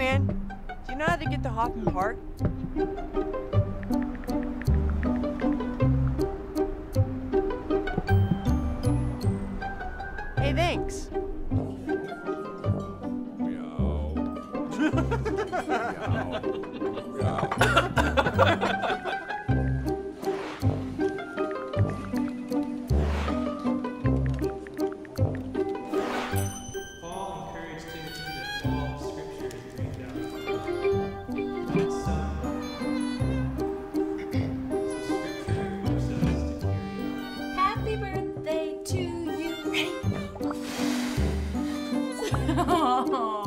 man, do you know how to get to Hoffman Park? Hey, thanks. Meow. Meow. Paul encouraged Timothy that all Scripture is breathed out by God. And so Scripture equips us to carry out. Happy birthday to you. Ready?